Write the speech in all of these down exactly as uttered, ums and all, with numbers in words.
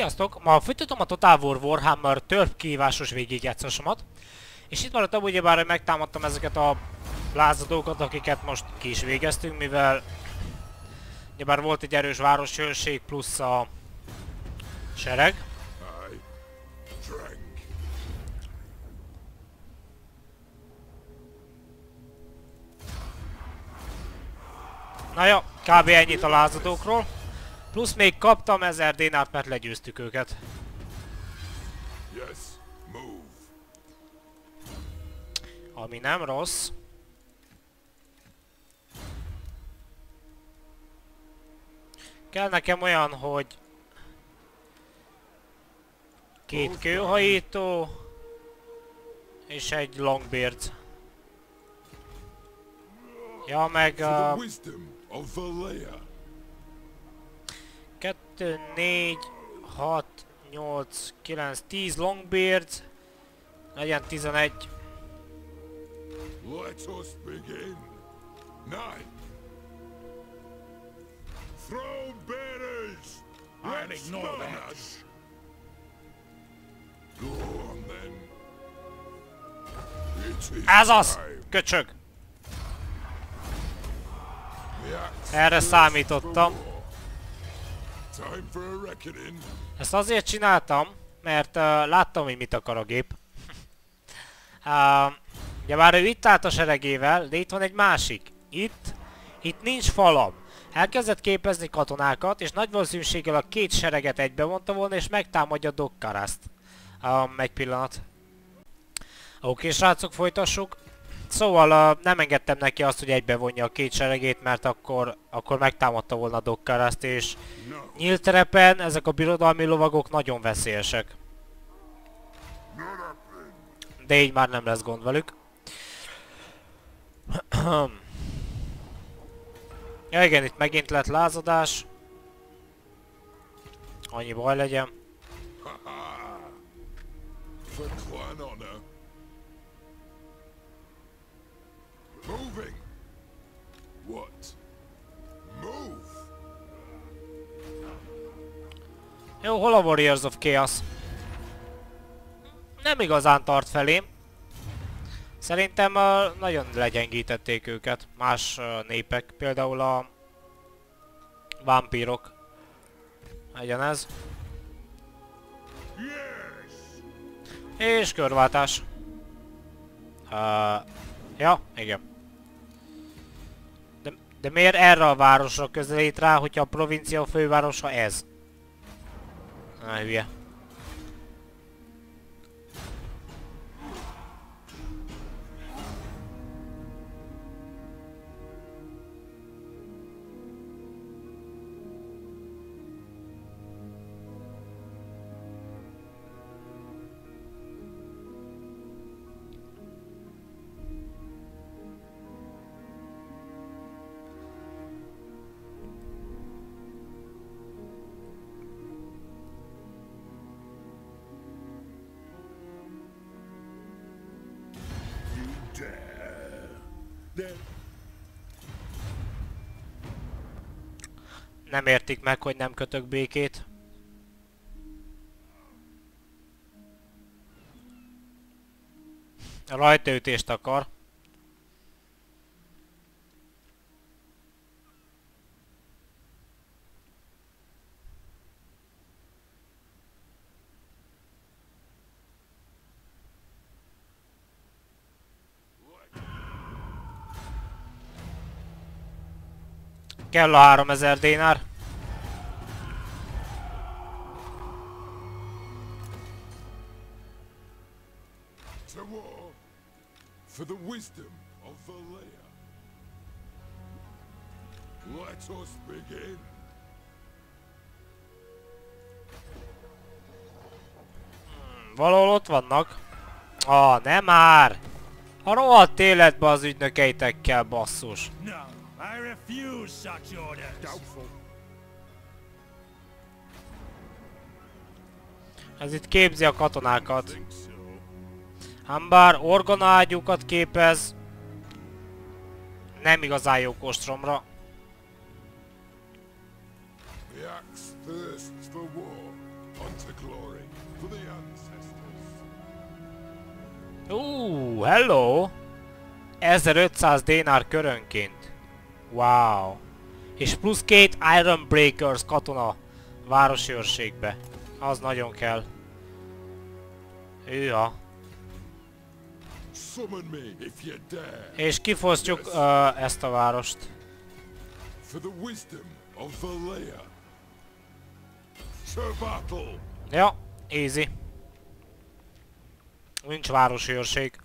Sziasztok! Ma folytatom a Total War Warhammer törp kihívásos végigjátszásomat. És itt maradtam ugyebár, hogy megtámadtam ezeket a lázadókat, akiket most ki is végeztünk, mivel ugyebár volt egy erős városőrség plusz a sereg. Na jó, kb. Ennyit a lázadókról. Plusz még kaptam ezer dénárt, mert legyőztük őket. Ami nem rossz. Kell nekem olyan, hogy két kőhajító és egy longbeard. Ja, meg a... kettő, négy, hat, nyolc, kilenc, tíz longbeard. Legyen tizenegy. Let us begin. Nine. Throw bearers. I'll ignore that. Go on then. It is Ez az! time. Köcsög! The axe Erre is számítottam. for war. Time for a reckoning. Ezt azért csináltam, mert uh, láttam, hogy mit akar a gép. uh, ugye már ő itt állt a seregével, de itt van egy másik. Itt, itt nincs falam. Elkezdett képezni katonákat, és nagy valószínűséggel a két sereget egybevonta volna, és megtámadja Dokkaraszt. Uh, egy pillanat. Oké, srácok, folytassuk. Szóval uh, nem engedtem neki azt, hogy egybevonja a két seregét, mert akkor, akkor megtámadta volna Dokkaraszt, és nyílt terepen ezek a birodalmi lovagok nagyon veszélyesek. De így már nem lesz gond velük. Ja igen, itt megint lett lázadás. Annyi baj legyen. For clan honor. Moving. What? Move. Jó, hol a Warriors of Chaos? Nem igazán tart felém. Szerintem uh, nagyon legyengítették őket. Más uh, népek, például a vámpírok. Legyen ez. Yes. És körváltás. Uh, ja, igen. De, de miért erre a városra közelít rá, hogyha a provincia fővárosa ez? Na, hülye. Nem értik meg, hogy nem kötök békét. Rajtaütést akar. Kell a háromezer dénár. To war. For the wisdom of Valea. Let us begin. Valahol ott vannak. Ah, nem már! A rohadt életbe az ügynökeitekkel, basszus. No, I refuse such orders. Doubtful. Ez itt képzi a katonákat. Think so. Ám bár orgonaágyúkat képez, nem igazán jó kostromra. The axe thirsts for war. Until Uh, hello! ezerötszáz dénár körönként. Wow. És plusz két Iron Breakers katona városi őrségbe. Az nagyon kell. Hűha. Summon me if you dare. És kifosztjuk uh, ezt a várost. For the wisdom of Valea. To battle. Ja, easy. Nincs városi őrség.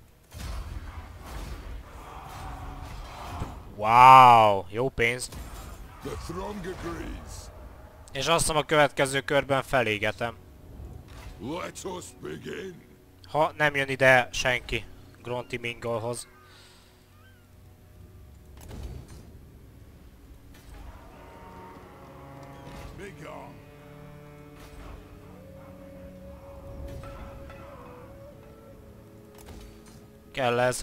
Wow, jó pénz. The throng agrees. És azt hiszem a következő körben felégetem. Let us begin. Ha nem jön ide senki Grunty Mingolhoz. Be gone. Kell ez.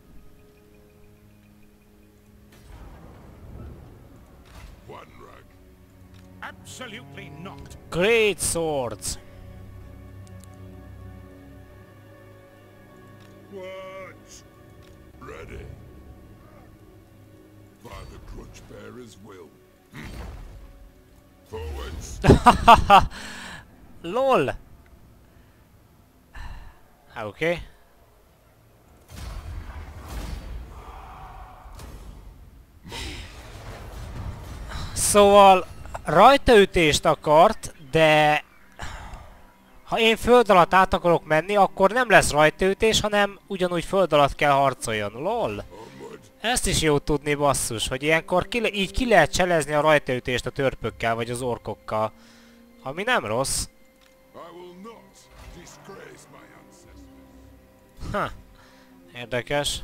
One rug. Absolutely not. Great swords. What? Ready. By the grudge bearer's will. Forwards. LOL. Oké. Okay. Szóval rajtaütést akart, de ha én föld alatt át akarok menni, akkor nem lesz rajtaütés, hanem ugyanúgy föld alatt kell harcoljon. LOL. Ezt is jó tudni, basszus, hogy ilyenkor ki le így ki lehet cselezni a rajtaütést a törpökkel vagy az orkokkal. Ami nem rossz. Ha, érdekes.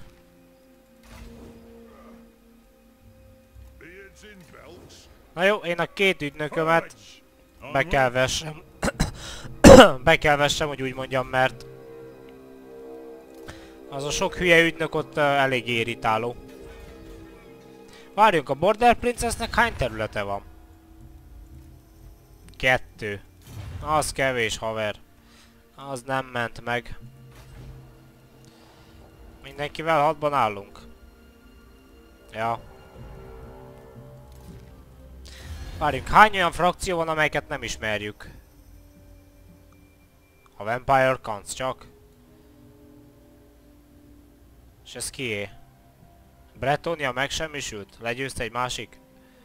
Na jó, én a két ügynökömet be kell vessem. Be kell vessem, hogy úgy mondjam, mert az a sok hülye ügynök ott uh, elég irritáló. Várjunk, a Border Princessnek hány területe van? Kettő. Az kevés, haver. Az nem ment meg. Mindenkivel hatban állunk. Ja. Várjunk, hány olyan frakció van, amelyeket nem ismerjük? A Vampire Cons csak. És ez kié? Bretonia megsemmisült? Legyőzte egy másik?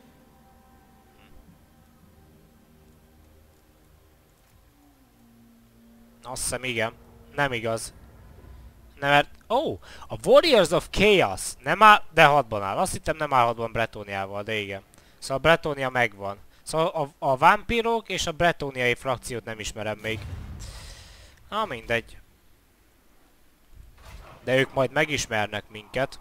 Azt hiszem igen. Nem igaz. Nem, mert... Ó! Oh, a Warriors of Chaos! Nem áll... De hatban áll. Azt hittem nem áll hatban Bretoniával, de igen. Szóval Bretonia megvan. Szóval a, a vámpírok és a bretoniai frakciót nem ismerem még. Na mindegy. De ők majd megismernek minket.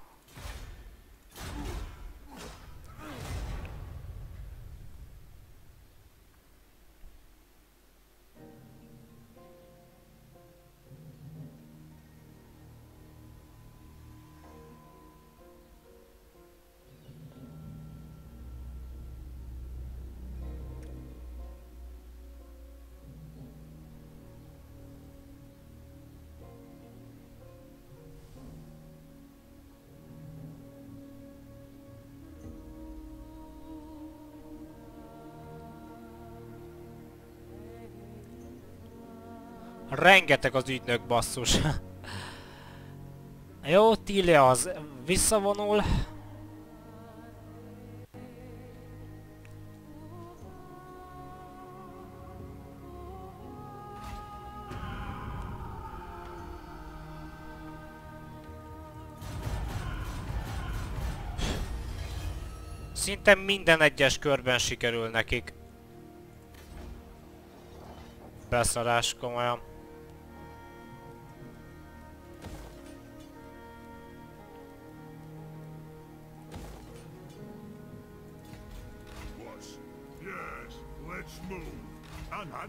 Rengeteg az ügynök, basszus. Jó, Tilia az visszavonul. Szinte minden egyes körben sikerül nekik. Beszarás, komolyan. Yes, let's move. Anad.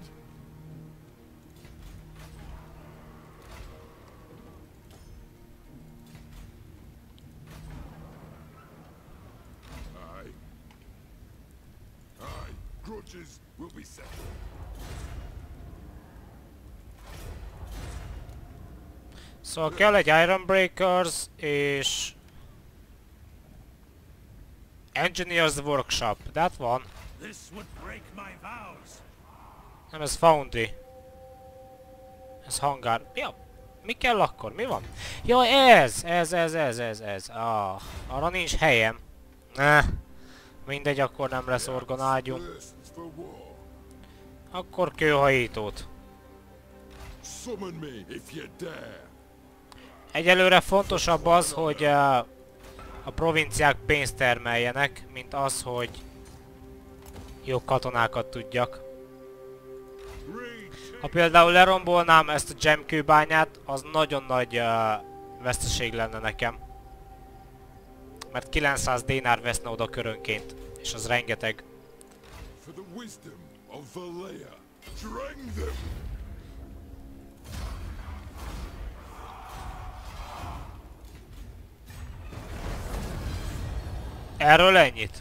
Aye. Aye. Grudges will be settled. Szóval kell egy Iron Breakers és... Engineers Workshop, de hát van. This would break my vows. Nem, ez Foundry. Ez hangár. Ja, mi kell akkor? Mi van? Ja, ez! Ez, ez, ez, ez, ez. Ah, arra nincs helyem. Ne. Mindegy, akkor nem lesz orgonágyú. Thirsts for war. Akkor kőhajítót. Summon me if you dare. Egyelőre fontosabb az, hogy uh, a provinciák pénzt termeljenek, mint az, hogy jó katonákat tudjak. Ha például lerombolnám ezt a gemkőbányát, az nagyon nagy uh, veszteség lenne nekem. Mert kilencszáz dénár veszne oda körönként, és az rengeteg. For the wisdom of Valea, drang them. Erről ennyit.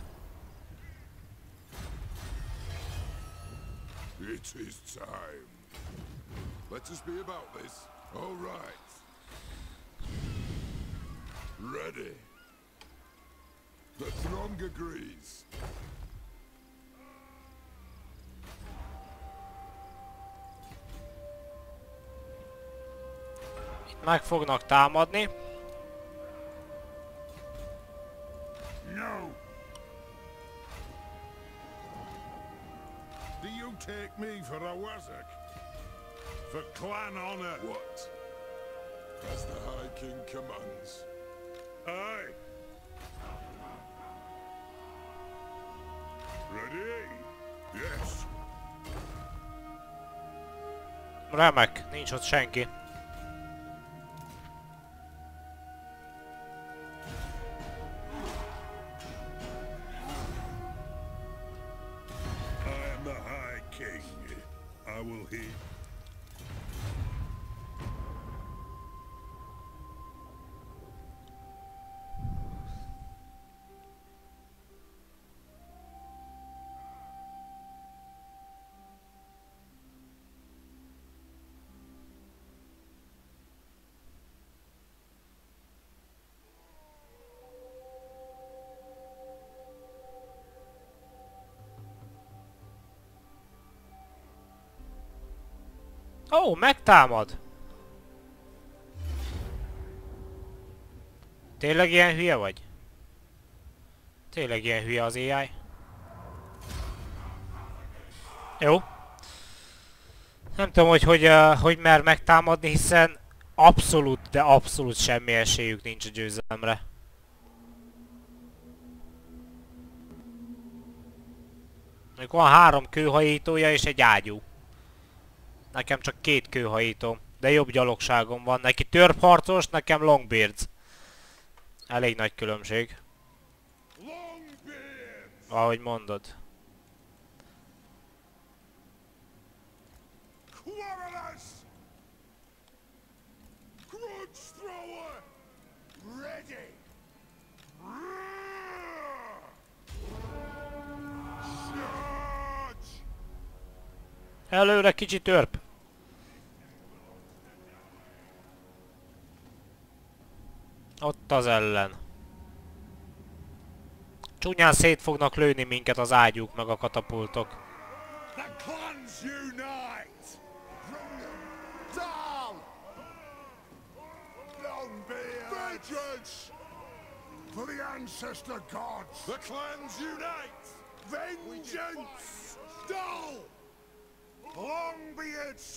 It is time. Let us be about this. All right. Ready. The throng agrees. Itt meg fognak támadni. No. Do you take me for a wazzock? For clan honor? What? As the High King commands. Aye. Ready? Yes. Remek, nincs ott senki. I am the High King. I will heed. Ó, oh, megtámad! Tényleg ilyen hülye vagy? Tényleg ilyen hülye az á i? Jó. Nem tudom, hogy hogy, uh, hogy mer megtámadni, hiszen abszolút, de abszolút semmi esélyük nincs a győzelemre. Még van három kőhajítója és egy ágyú. Nekem csak két kőhajító, de jobb gyalogságom van. Neki törpharcos, nekem Longbeards. Elég nagy különbség. Ahogy mondod. Előre, kicsi törp! Ott az ellen. Csúnyán szét fognak lőni minket az ágyúk meg a katapultok. The clans unite! Down! Longbeard! Vengeance! For the ancestor gods! The clans unite! Vengeance! Dull! Longbeards!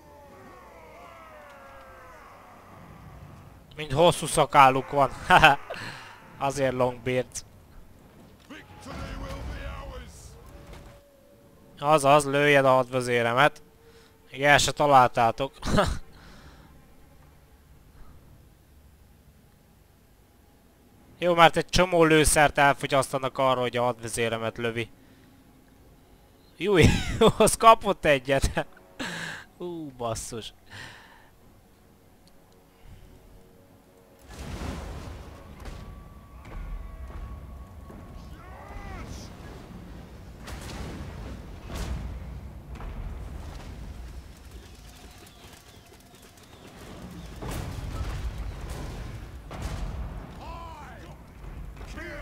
Mind hosszú szakáluk van. Azért Longbeards. Azaz, lőjed a hadvezéremet. Még el se találtátok. Jó, mert egy csomó lőszert elfogyasztanak arra, hogy a hadvezéremet lövi. Júj, az kapott egyet. Ú, basszus.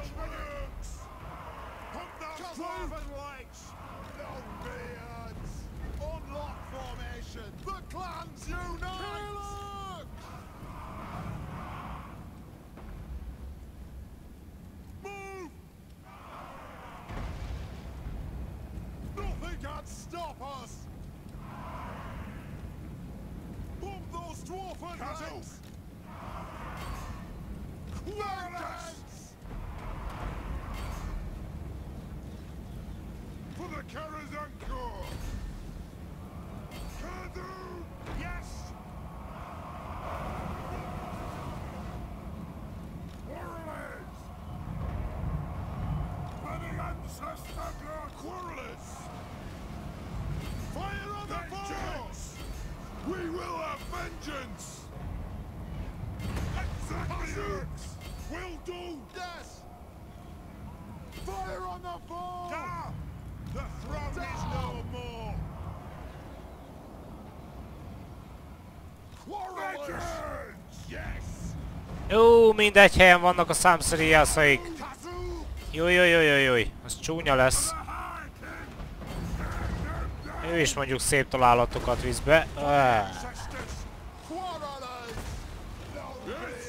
Orcs! Pump those dwarven legs! Longbeards! Unlock formation! The clans unite! Move! Nothing can stop us! Pump those dwarven legs! Vengeance! For the Karazhan Corps! Kadu! Yes! Quarrelers! For the ancestor blood! Quarrelers! Fire on the Vengeance! We will have vengeance! Exactly! Will do! Yes! Fire on the foe! Da! The throne is no more! Quarrelers! Vengeance! Yes! Jó, mindegy helyen vannak a számszeríjászaik. Kazu! Jó, jó, jó, jó, jó, az csúnya lesz. Ő is mondjuk szép találatokat visz be. Ah. Ancestors! Quarrelers! Longbeards!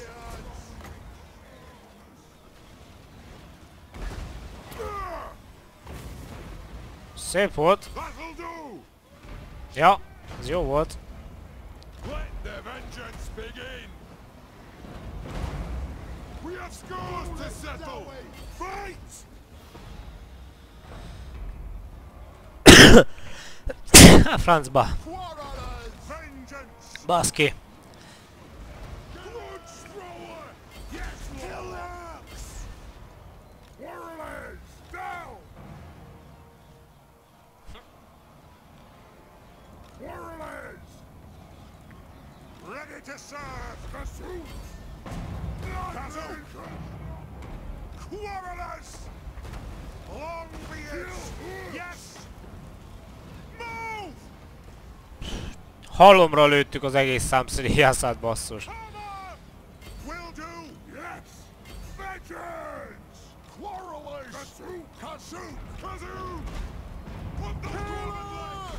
Szép volt. That'll do! Ja, ez jó volt. Let the vengeance begin! We have scores to settle! Fight! A francba. Quarrelers! Vengeance! Baszki. Blood thrower! Yes, Lord! Warriors! Down! Warriors! Ready to serve! Kazook! Kazook! Warriors! Longbeards! Yes! Move! Halomra lőttük az egész számszeríjászát, basszus. Cover! Will do! Yes! Vengeance! Quarrelers! Kazook! Kazook! Kazook! Put the dwarven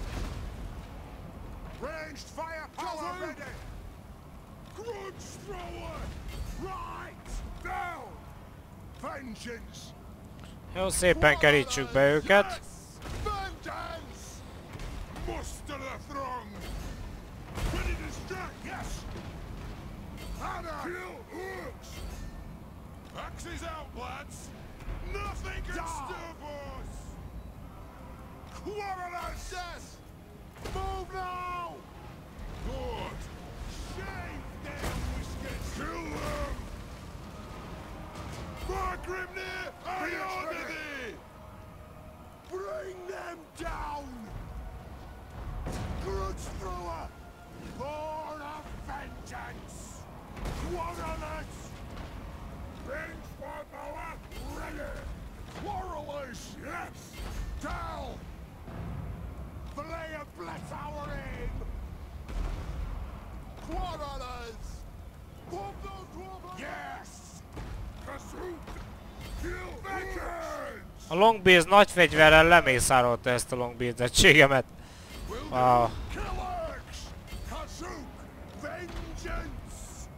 Ranged firepower ready! Grudge thrower! Right! Down! Vengeance! Jó, szépen kerítsük be őket. Vengeance! Muster the throng! Ready to strike! Yes! Anna! Kill orcs! Axes out, lads! Nothing can stop us! Quarrelers! Yes! Move now! Good! Shave their whiskers! Kill them! Margrimnir! I order thee! Bring them down! Grudge thrower! Born of vengeance! Quarrelers! Range firepower ready! Quarrelers! Yes! Tell! Flay of bless our aim! Quarrelers! Pump those dwarven! Yes! Kazook! Kill vengeance! A Longbeards nagy fegyverrel lemészárolta ezt a Longbeards egységemet. Wow. Kill orcs! Kazook! Vengeance!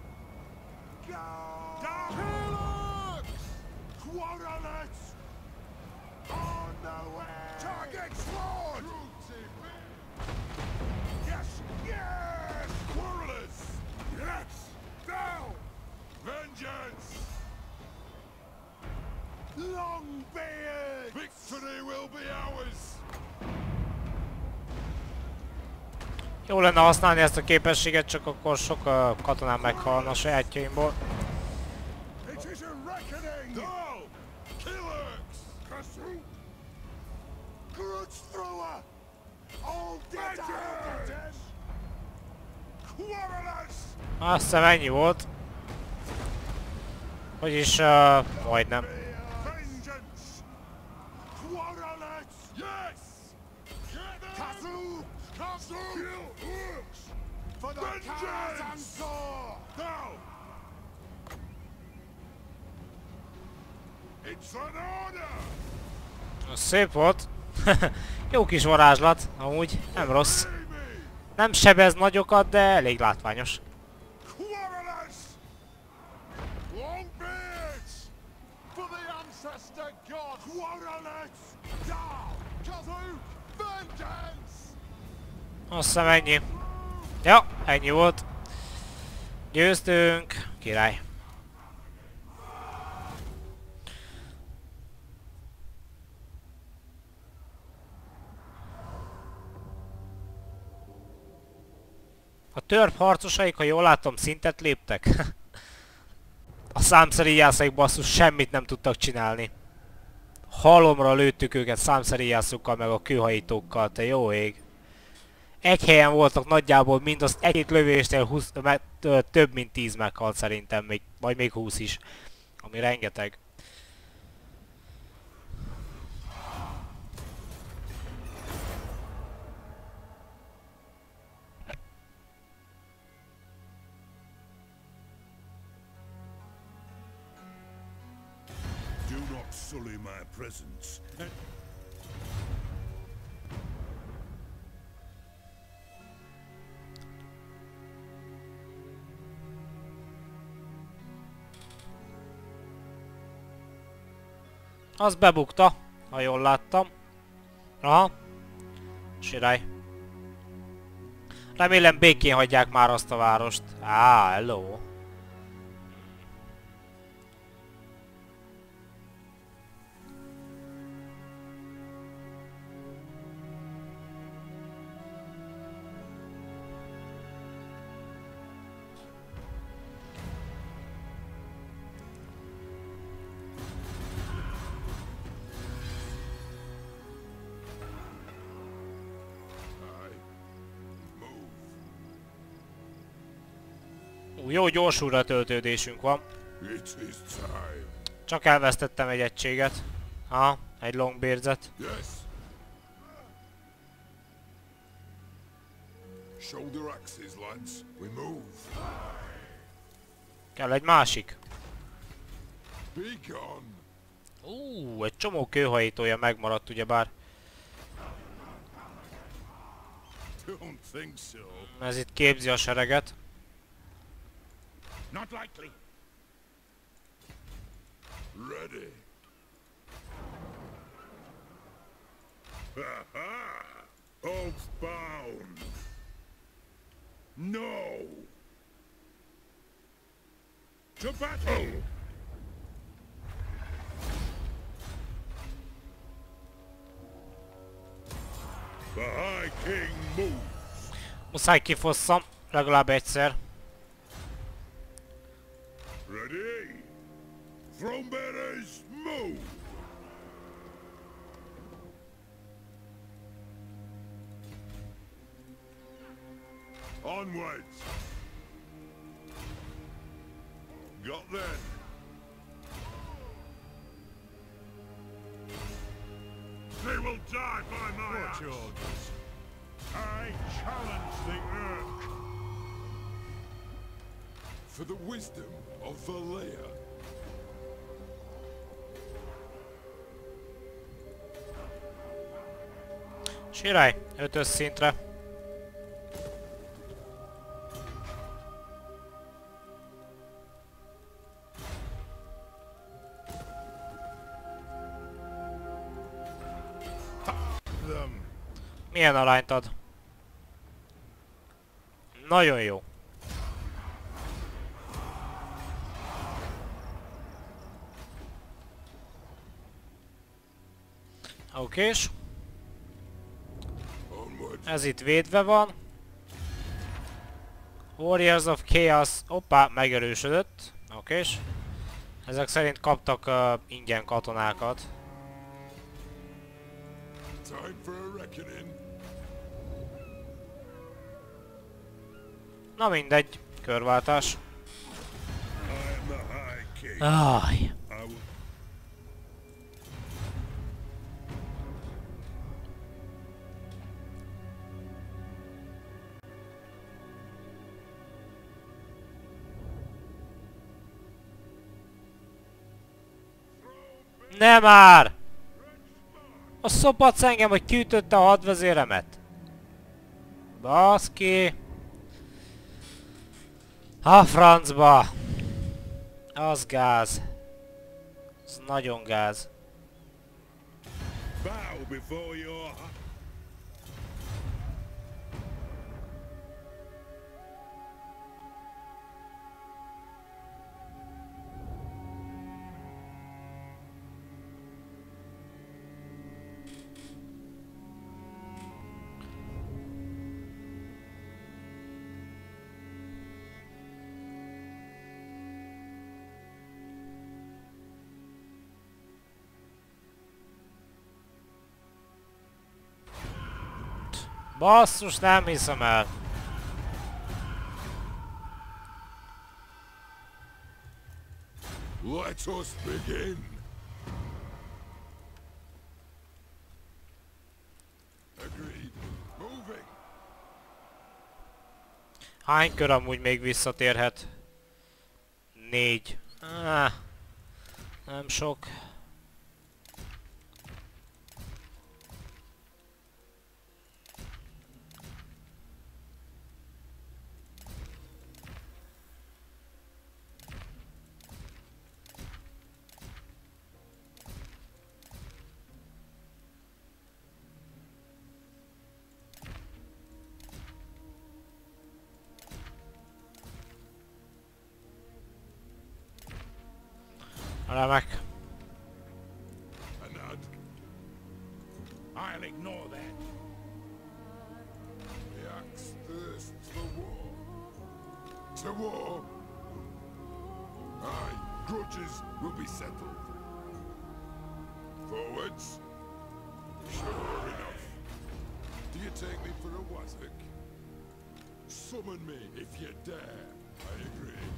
Down! Kill orcs! Quarrelers! On the way! Target sword! Yes! Yes! Quarrelers! Yes! Down! Vengeance! Longbeard! Victory will be ours! Jó lenne használni ezt a képességet, csak akkor sok uh, katonám meghalna a sajátjaimból. It is a reckoning! No! Kill orcs! Kazook! Grudge thrower! All dead Vengeance! Quarrelers! Azt hiszem ennyi volt. Vagyis uh, majdnem. Vengeance! Quarrelers! Yes! Kazook! Kazook! Kill orcs! For the Karazhan Corps! Now! It's an order! Az szép volt. Jó kis varázslat, amúgy nem rossz. Nem sebez nagyokat, de elég látványos. Quarrelers! Longbeards! For the ancestor god! Quarrelers! Down! Kazoo! Vengeance! Azt hiszem ennyi. Ja, ennyi volt. Győztünk. Király. A törp harcosaik, ha jól látom, szintet léptek. A számszeríjászaik basszus semmit nem tudtak csinálni. Halomra lőttük őket számszeríjászokkal meg a kőhajítókkal, te jó ég. Egy helyen voltak nagyjából mindaz egy-két lövésnél húsz, me, több mint tíz meghalt szerintem, még, vagy még húsz is. Ami rengeteg. Do not sully my presence. Az bebukta, ha jól láttam. Aha. Sirály. Remélem békén hagyják már azt a várost. Á, hello. Ú, jó gyorsúra töltődésünk van. It is time. Csak elvesztettem egy egységet. Aha, egy longbeardet. Yes. Shoulder axes, lads. We move. Kell egy másik. Be gone. Ú, egy csomó kőhajítója megmaradt ugyebár. Don't think so. Ez itt képzi a sereget. Not likely. Ready. Ha ha! Oathbound. No. To battle. The High King moves. Muszáj kifosszam, legalább egyszer. Ready? Throne bearers, move! Onwards! Got them! They will die by my axe! I challenge the Urk! For the wisdom of Valea. Sirály, ötös szintre. Milyen arányt ad? Nagyon jó. Okés. Ez itt védve van. Warriors of Chaos. Hoppá, megerősödött. Okés. Ezek szerint kaptak uh, ingyen katonákat. Time for a reckoning. Na mindegy, körváltás. I am the High King. Áj. I will... Throw Nem már! A szopatsz engem, hogy kiütötte a hadvezéremet. Baszki. A francba. Az gáz. Az nagyon gáz. Bow before your... Basszus, nem hiszem el. Let us begin. Agreed. Moving. Hány kör amúgy még visszatérhet? Négy. Ah, nem sok. Remek. Anad. I'll ignore that. The axe thirsts for war. To war? Aye, grudges will be settled. Forwards? Sure enough. Do you take me for a wazzock? Summon me if you dare. I agree.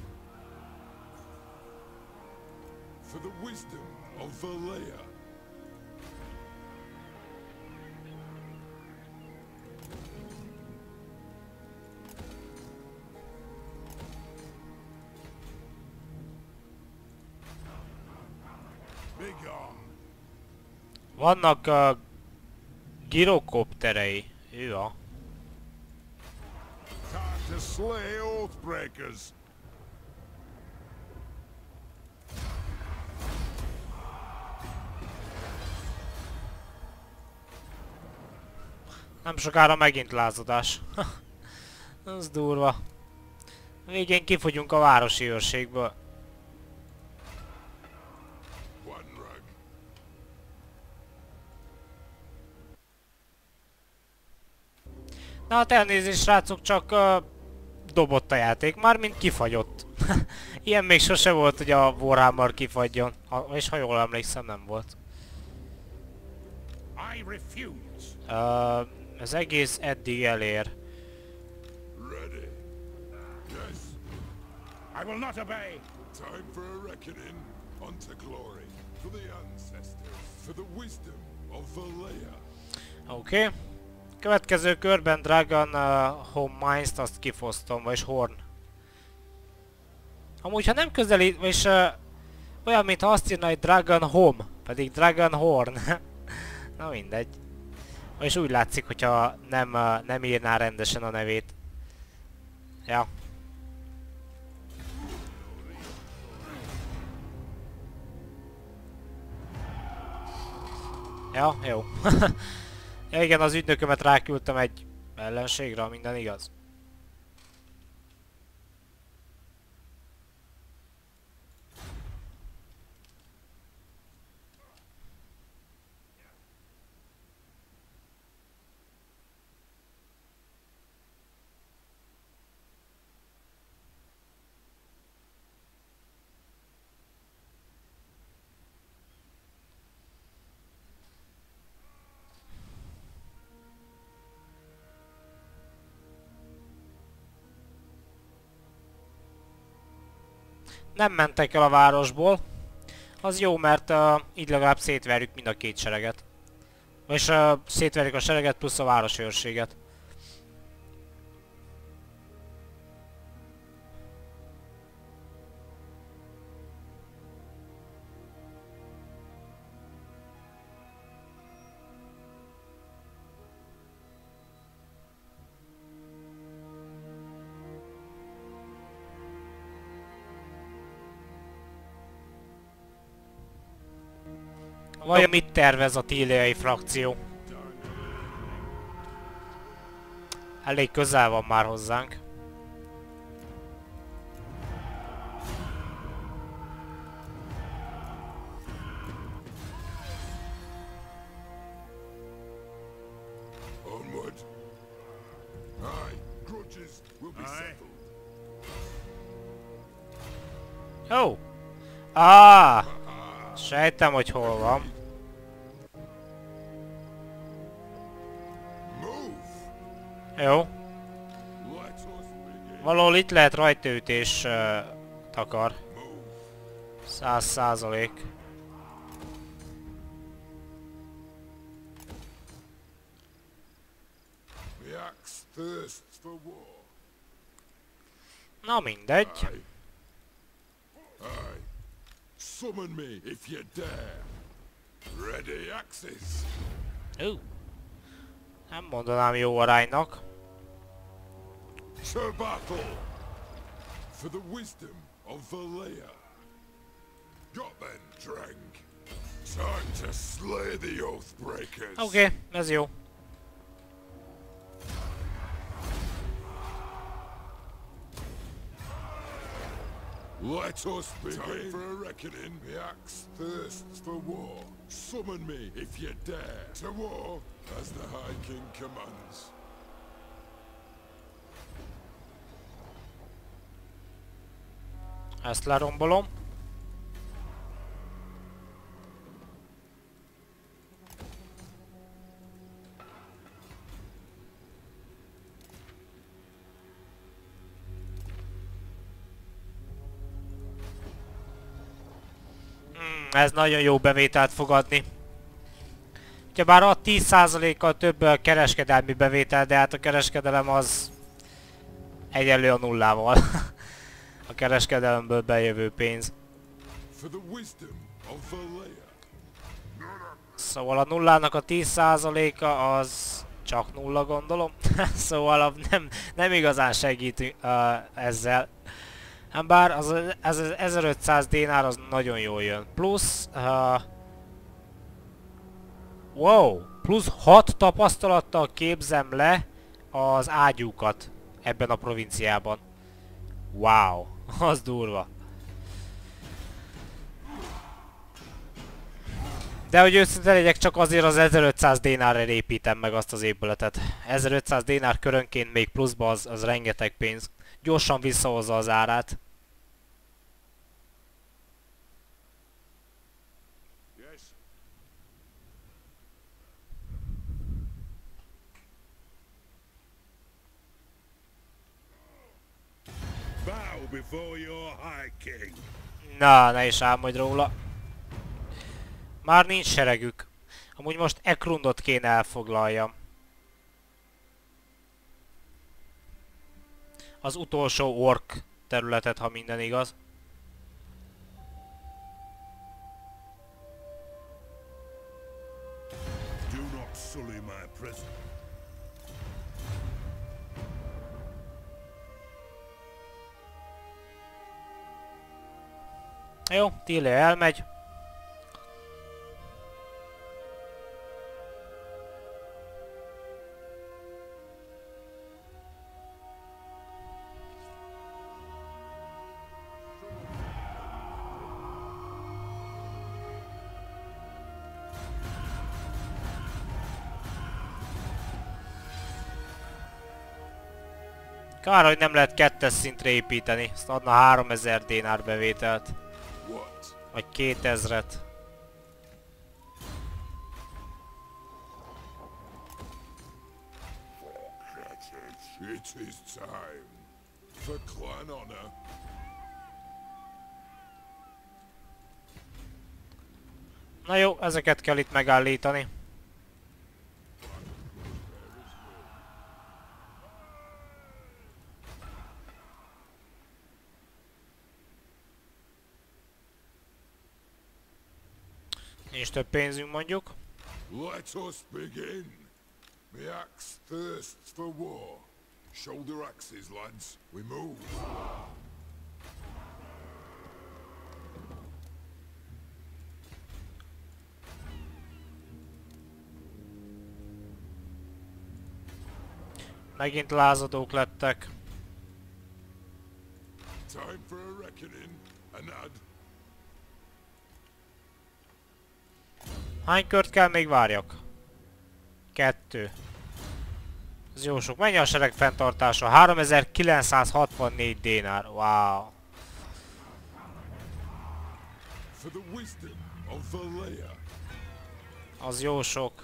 For the wisdom of Valea. Begone. Vannak uh, girokopterei. Ő a. Time to slay Oathbreakers. Nem sokára megint lázadás. Ez durva. Végén kifogyunk a városi őrségből. One rug. Na hát elnézést srácok, csak uh, dobott a játék, mármint kifagyott. Ilyen még sose volt, hogy a Warhammer kifagyjon. Ha, és ha jól emlékszem, nem volt. I refuse. Uh, ez egész eddig elér. Ready? Yes. I will not obey. Time for a reckoning unto glory. For the ancestors. For the wisdom of Valea. Oké. Okay. Következő körben Dragon uh, Home Mines-t azt kifosztom, vagyis Horn. Amúgy ha nem közelít, vagyis uh, olyan, mintha azt írna, hogy Dragon Home, pedig Dragon Horn. Na mindegy. Vagyis úgy látszik, hogyha nem, uh, nem írná rendesen a nevét. Ja. Ja, jó. Ja igen, az ügynökömet ráküldtem egy ellenségre, minden igaz. Nem mentek el a városból. Az jó, mert uh, így legalább szétverjük mind a két sereget. Vagyis uh, szétverjük a sereget plusz a városőrséget. Vajon mit tervez a tíliai frakció? Elég közel van már hozzánk. Onward. Aye, grudges will be settled. Ó! Ah! Sejtem, hogy hol van. Jó. Valahol itt lehet rajtaütés uh, takar. Száz százalék. Na mindegy. Summon me if you dare. Ready axes. Ó. Nem mondanám jó aránynak. To battle for the wisdom of Valea. Got then, Drang. Time to slay the Oathbreakers. Oké, okay, ez jó. Let us begin. Time for a reckoning. The axe thirsts for war. Summon me if you dare. To war, as the High King commands. Ezt lerombolom. Hmm, ez nagyon jó bevételt fog adni. Ugyebár a tíz százalékkal több kereskedelmi bevétel, de hát a kereskedelem az egyenlő a nullával. A kereskedelemből bejövő pénz. Szóval a nullának a tíz százaléka az csak nulla, gondolom. Szóval nem, nem igazán segítünk uh, ezzel. Bár az, ez az ezerötszáz dénár az nagyon jól jön. Plusz... Uh, wow! Plusz hat tapasztalattal képzem le az ágyúkat ebben a provinciában. Wow! Az durva. De hogy őszinte legyek, csak azért az ezerötszáz dénárra építem meg azt az épületet. ezerötszáz dénár körönként még pluszba az, az rengeteg pénz. Gyorsan visszahozza az árát. Na, ne is álmodj róla. Már nincs seregük. Amúgy most Ekrundot kéne elfoglaljam. Az utolsó ork területet, ha minden igaz. Jó, Tília elmegy. Kár, hogy nem lehet kettes szintre építeni, azt adna háromezer dénár bevételt. Vagy kétezret. It is time for clan honor. Na jó, ezeket kell itt megállítani. Nincs több pénzünk, mondjuk. Let us begin. The axe thirsts for war. Shoulder axes, lads. We move. Megint lázadók lettek. Time for a reckoning, Anad. Hány kört kell még várjak? Kettő. Ez jó sok. Mennyi a sereg fenntartása? háromezer-kilencszázhatvannégy dénár. Wow. For the wisdom of Valea. Az jó sok.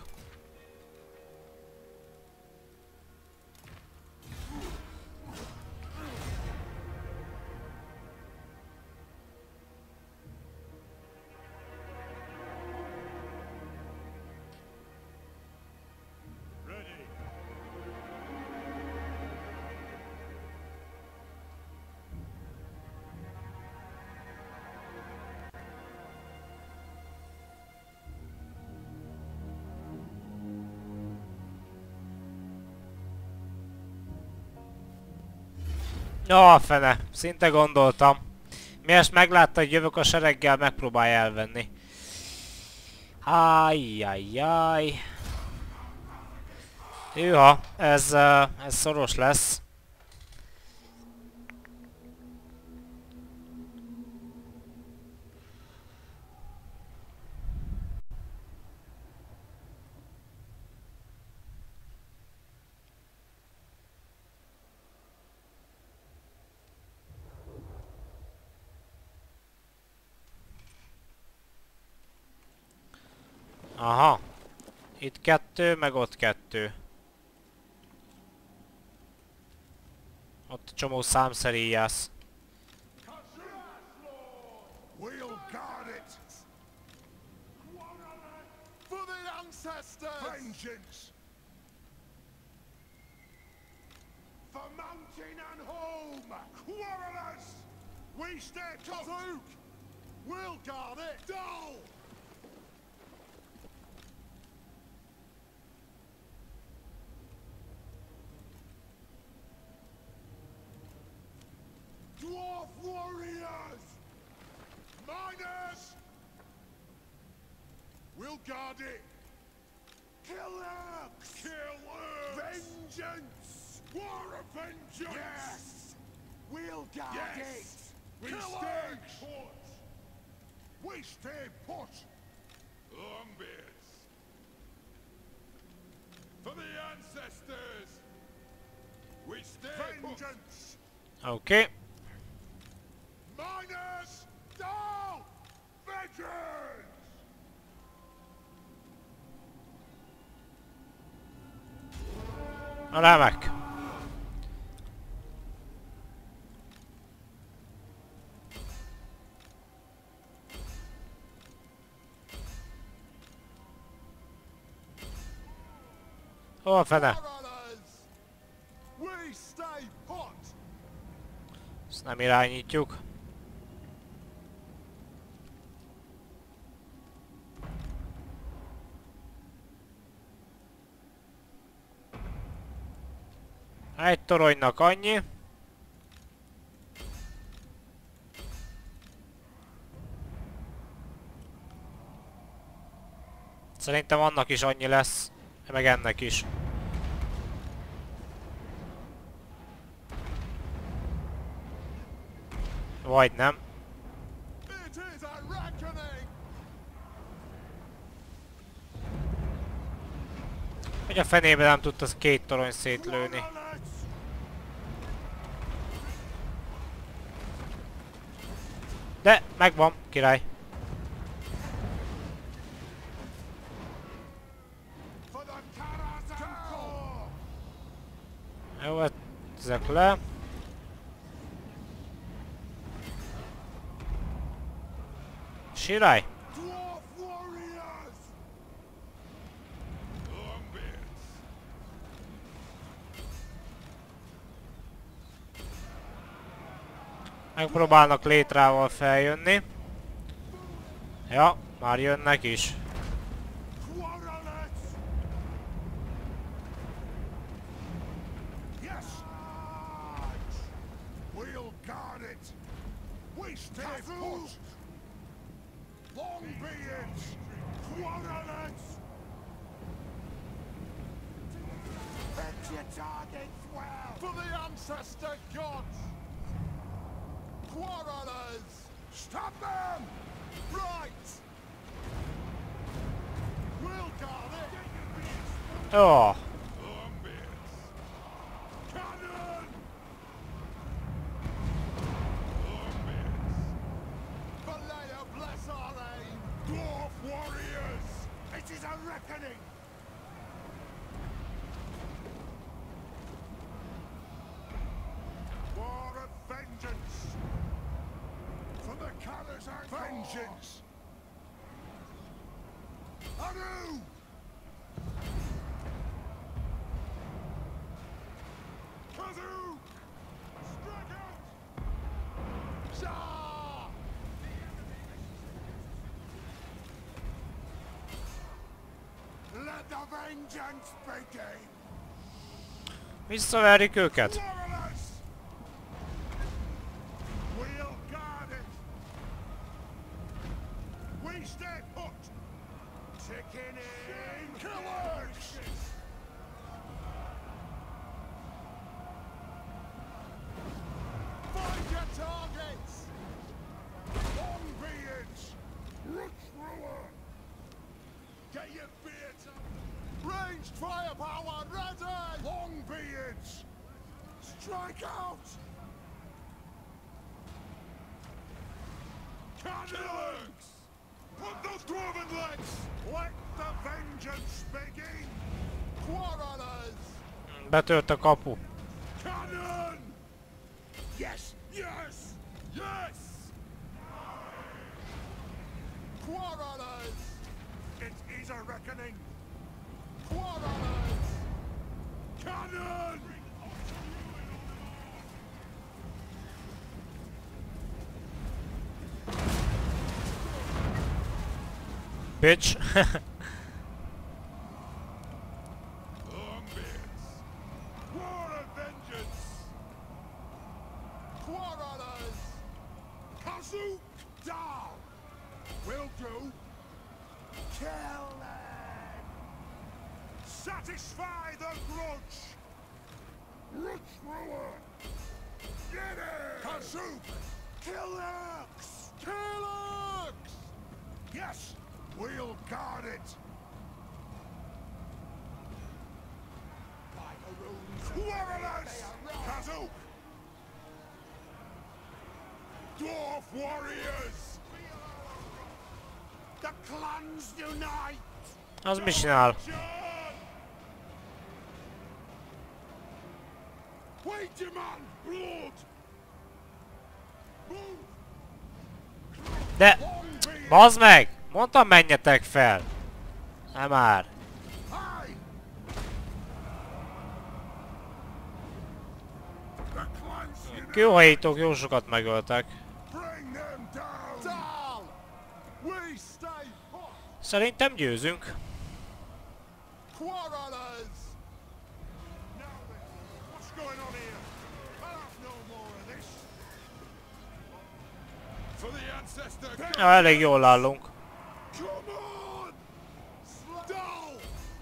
Ja, fene. Szinte gondoltam. Mi ezt meglátta, hogy jövök a sereggel, megpróbálja elvenni. Ajjajjaj. Hűha, ez, ez szoros lesz. Aha. Itt kettő, meg ott kettő. Ott csomó számszeríjász. We'll guard it! For the ancestors! Vengeance! For mountain and home! Quarrelers! We stay Kazuk! We'll guard it! Dull! Dwarf warriors! Miners! We'll guard it! Killers! Killers! Vengeance! War of vengeance! Yes! We'll guard yes. it! We Killers! stay put! We stay put! Longbeards. For the ancestors. We stay Vengeance! Oké. Okay. Miners! Down! Vengeance! Remek. Hol a fene? We stay put! Ezt nem irányítjuk. Egy toronynak annyi. Szerintem annak is annyi lesz, meg ennek is. Vagy nem. Hogy a fenébe nem tudta két torony szétlőni. De megvan, király. Jó, ezek le. Sirály! Megpróbálnak létrával feljönni. Ja, már jönnek is. your targets well! For the ancestor gods! Quarrelers! Stop them! Right! We'll guard it! Oh, Zombies! Cannon! Zombies! Vallejo, bless our aim! Dwarf warriors! It is a reckoning! War of vengeance! For the colors are vengeance! Anew! Kazoo! Strike out! Shah! Let the vengeance begin! visszaverik őket. Warriors! We'll guard it! We stay put! Chicken in! Killers! Find your targets! Longbeards! Root thrower! Get your beards up! Ranged firepower ready! Longbeards! Strike out! Cannons! Put those dwarven legs! Let the vengeance begin! Quarrelers! Betört a kapu. Cannon! Yes! Yes! Yes! Quarrelers! It is a reckoning! Quarrelers! Cannon! Bitch. Zombies! War of vengeance! Quarrelers! Kazook down! Will do! Kill them! Satisfy the grudge! Root thrower! Get it! Kazook! Killux! Killux! Yes! We'll guard it! Warriors! Kazook! Dwarf warriors! The clans unite! Az mit csinál? Wait, your man! Blood! Move! De... Bazd meg! Mondtam, menjetek fel! Nem már. Aye! The clans unite! Kőhajítók jó sokat megöltek. Bring them down! Down! We stay put! Szerintem győzünk. Quarrelers! Now then, what's going on here? I'll have no more of this! For the ancestor! Ja, elég jól állunk. Come on! Dull!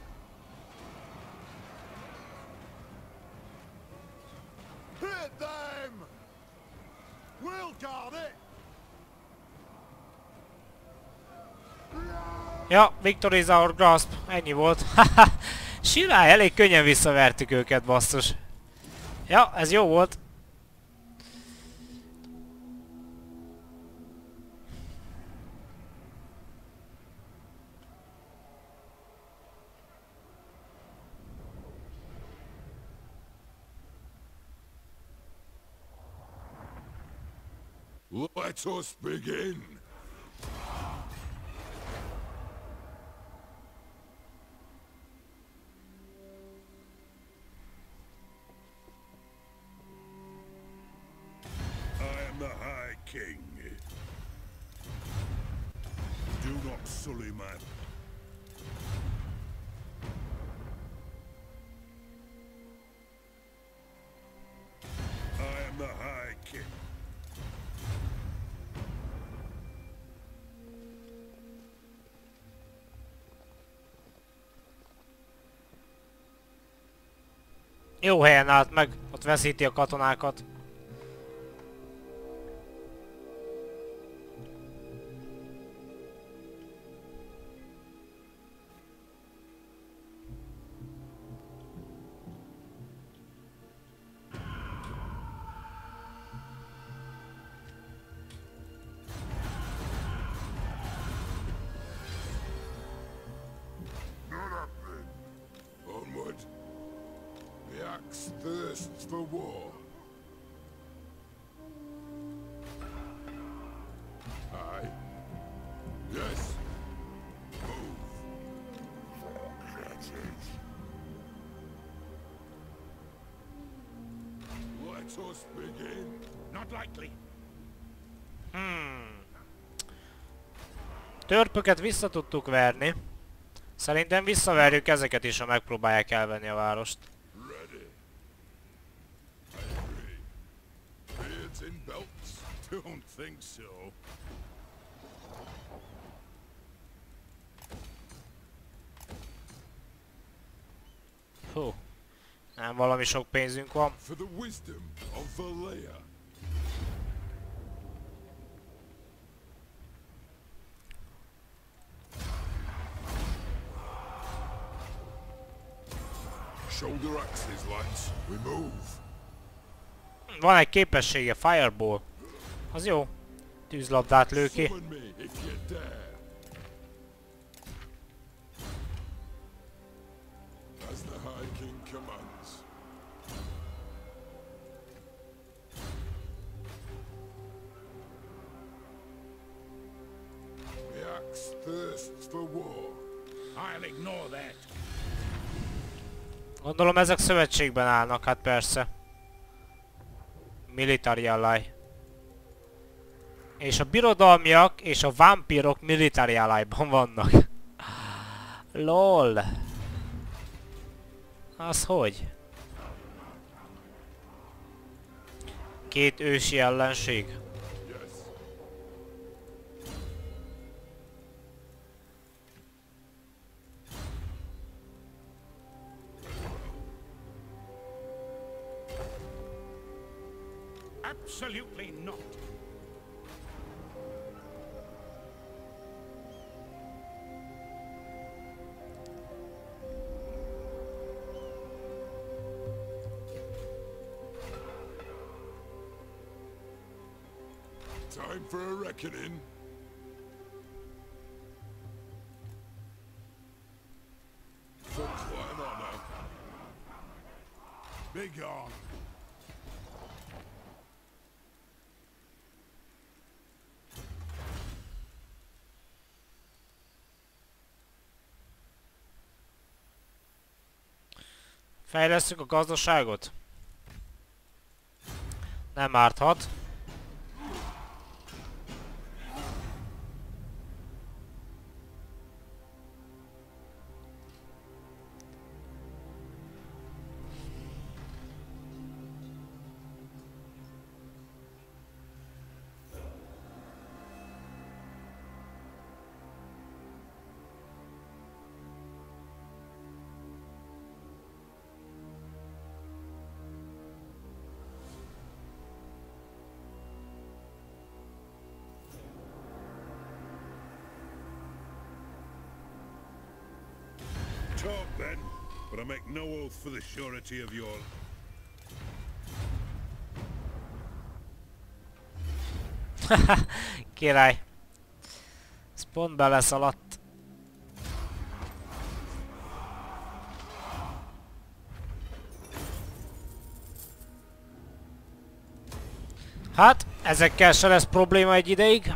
Hit them! We'll guard it! Ja, Victory is our grasp. Ennyi volt. Haha. Sirály, elég könnyen visszavertük őket, basszus. Ja, ez jó volt. Let us begin. I am the High King. Do not sully my... I am the High King. Jó helyen állt meg, ott veszíti a katonákat. Onward. The axe thirsts for war. Aye. Yes. Move. That's it. Let us begin. Not likely. Hmm. Törpöket vissza tudtuk verni. Szerintem visszaverjük ezeket is, ha megpróbálják elvenni a várost. Ready. I agree. Beards in belts. Don't think so. Hú. Nem valami sok pénzünk van. For the wisdom of Valea. Shoulder axes, lads. We move. Van egy képessége, Fireball. Az jó. Tűzlabdát lő ki. Summon me if you dare. As the High King commands. The axe thirsts for war. I'll ignore that. Gondolom ezek szövetségben állnak, hát persze. Military ally. És a birodalmiak és a vámpírok military ally-ban vannak. Lol. Az hogy? Két ősi ellenség. Yes. Absolutely not. Time for a reckoning. For clan honor. Be gone. Fejlesszük a gazdaságot? Nem árthat. Talk then, but I make no oath for the surety of your... Király. Ez pont beleszaladt. Hát, ezekkel se lesz probléma egy ideig.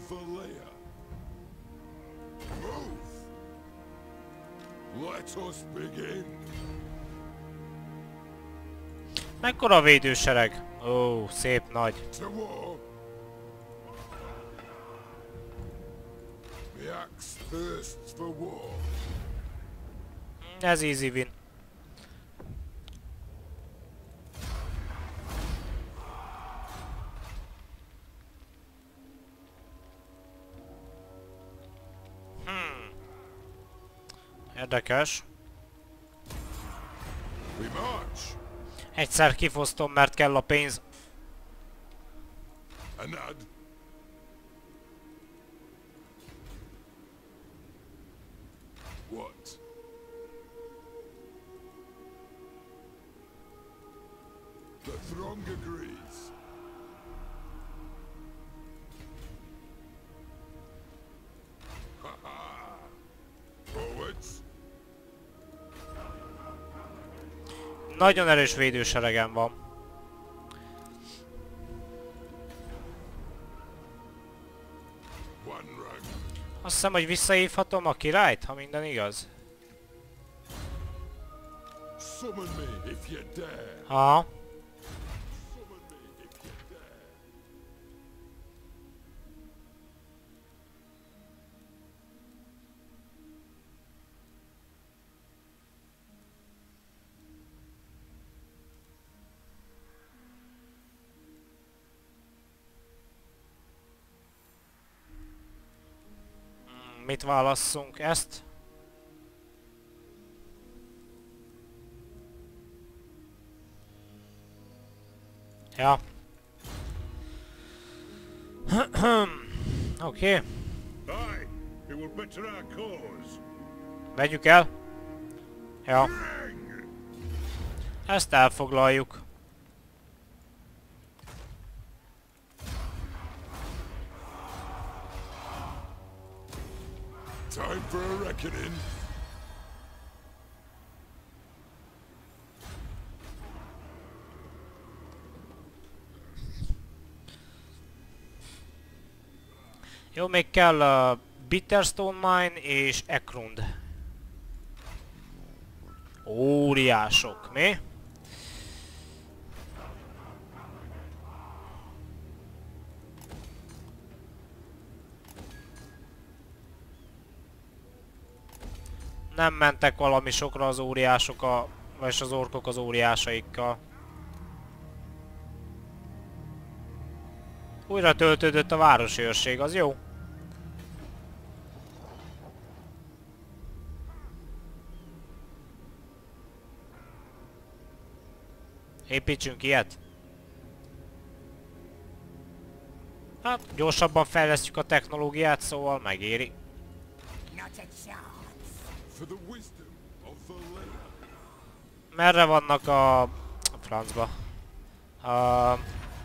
the lair. Move! Let us begin. Mekkora a védősereg? Ó, szép nagy. To war. The axe thirsts for war. Ez easy win. Hmm. Érdekes. We march. Egyszer kifosztom, mert kell a pénz. Anad. What? The throng agrees. Ha ha! Forwards. Nagyon erős védőseregem van. One run. Azt hiszem, hogy visszahívhatom a királyt, ha minden igaz. Summon me if you dare. Aha. Summon me if you dare. Mit válasszunk? Ezt? Ja. Oké. Okay. Aye, it will better our cause. Vegyük el. Ja. Bang! Ezt elfoglaljuk. Time for a reckoning. Jó, még kell a Bitterstone Mine és Ekrund. Óriások, mi? Nem mentek valami sokra az óriások, a, vagy az orkok az óriásaikkal. Újra töltődött a városi őrség, az jó. Építsünk ilyet. Hát, gyorsabban fejlesztjük a technológiát, szóval megéri. For the wisdom of the lair. Merre vannak a... a francba? A...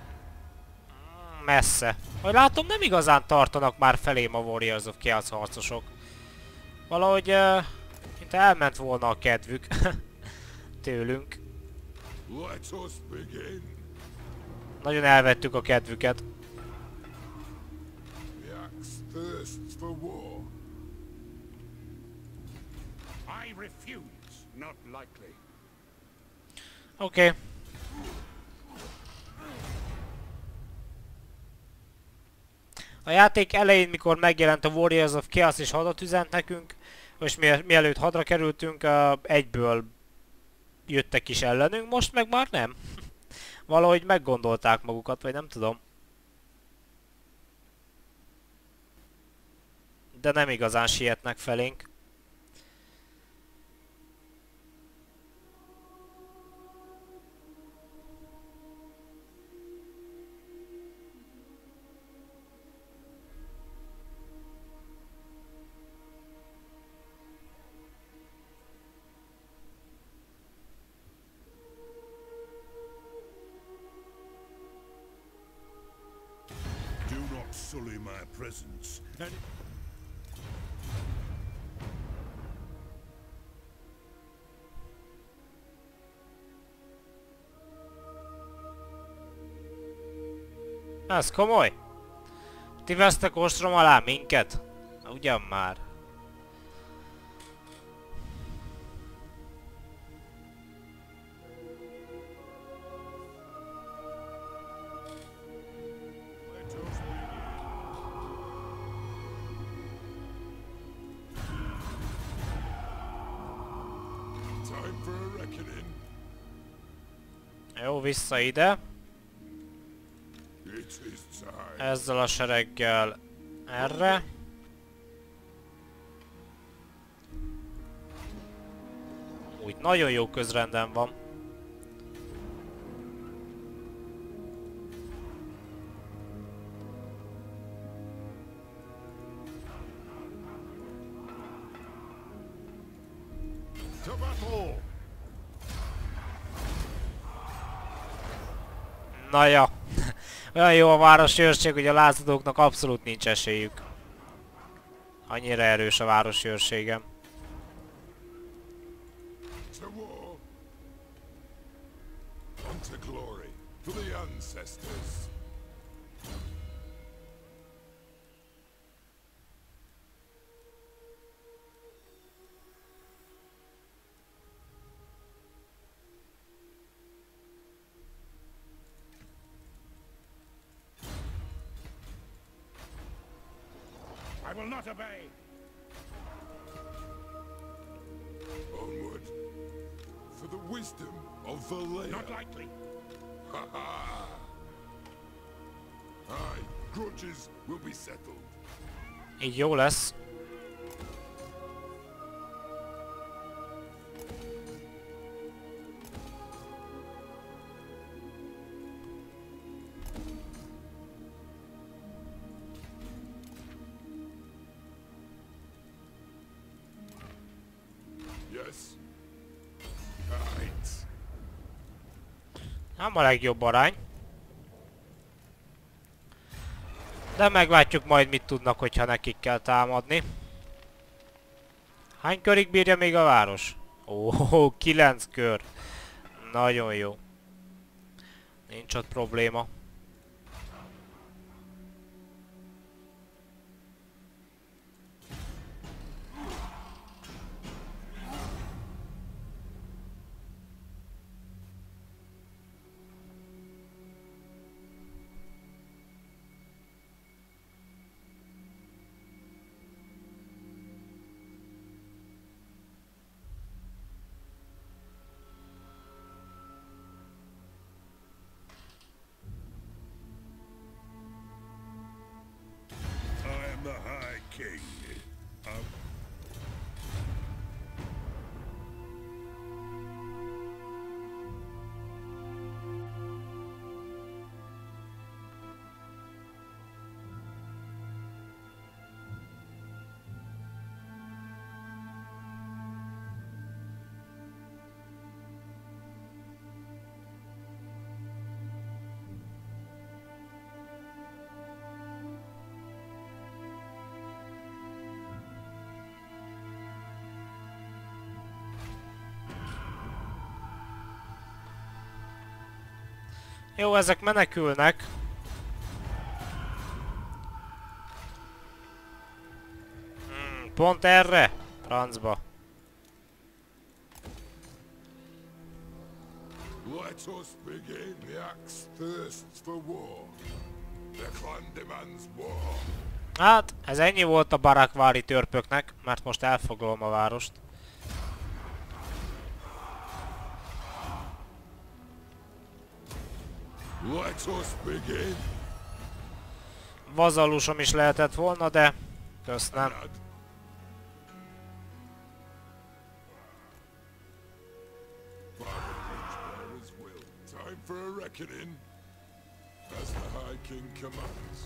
messze. Hogy látom, nem igazán tartanak már felém a Warriors of Chaos harcosok. Valahogy... Uh, mint elment volna a kedvük. Tőlünk. Let us begin. Nagyon elvettük a kedvüket. The axe thirsts for war. I refuse. Not likely. Oké. Okay. A játék elején, mikor megjelent a Warriors of Chaos és hadat üzent nekünk, és mi mielőtt hadra kerültünk, uh, egyből jöttek is ellenünk, most meg már nem. Valahogy meggondolták magukat, vagy nem tudom. De nem igazán sietnek felénk. Sully my presence. And ez komoly. Ti vesztek ostrom alá minket? Ugyan már. Jó, vissza ide. Ezzel a sereggel erre. Úgy nagyon jó közrenden van. Na ja. Olyan jó a városi őrség, hogy a lázadóknak abszolút nincs esélyük. Annyira erős a városi őrségem. I will not obey. Onward. For the wisdom of Valea. Not likely. Ha ha! Aye, grudges will be settled. Így jó lesz. Nem a legjobb arány. De meglátjuk majd, mit tudnak, hogyha nekik kell támadni. Hány körig bírja még a város? Ó, kilenc kör. Nagyon jó. Nincs ott probléma. Jó, ezek menekülnek. Hmm, pont erre? Francba. Let us begin. The axe thirsts for war. The clan demands war. Hát, ez ennyi volt a barakvári törpöknek, mert most elfoglalom a várost. Let us begin. Vazallusom is lehetett volna, de kösz nem. Time for a reckoning, as the High King commands.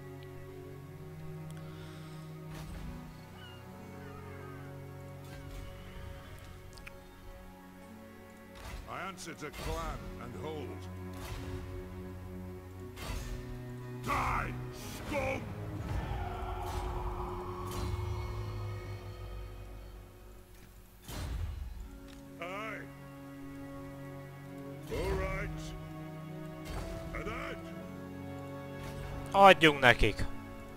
I answer to clan and hold. Die, scum! Aye. All right. And that. Adjunk nekik.